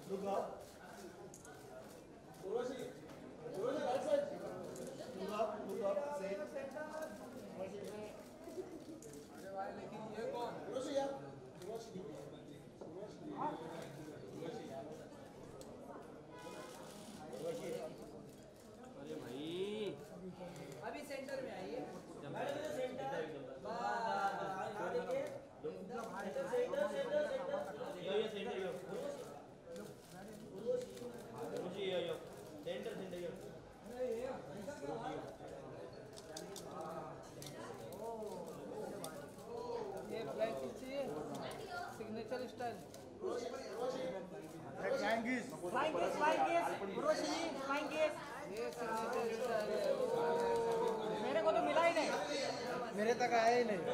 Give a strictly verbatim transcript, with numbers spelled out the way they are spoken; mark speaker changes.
Speaker 1: Look up. Uroshi. Uroshi, right side. Look up. Look up. Say.
Speaker 2: अरे भाई लेकिन ये कौन?
Speaker 1: Uroshi यार. Uroshi. Uroshi. Uroshi यार. Uroshi.
Speaker 3: अरे भाई
Speaker 2: अभी सेंटर में आइए।
Speaker 3: मैडम इधर सेंटर
Speaker 2: बाहर देखिए।
Speaker 3: Centre centre centre yo yo centre yo मुझे yo yo centre centre yo
Speaker 2: ये ब्लैक चाहिए signature style
Speaker 1: Flying kiss.
Speaker 4: Flying kiss, flying kiss, Roshni, flying kiss.
Speaker 2: ये सिग्नेचर स्टाइल है
Speaker 4: मेरे को तो मिला ही नहीं,
Speaker 1: मेरे तक आया ही नहीं।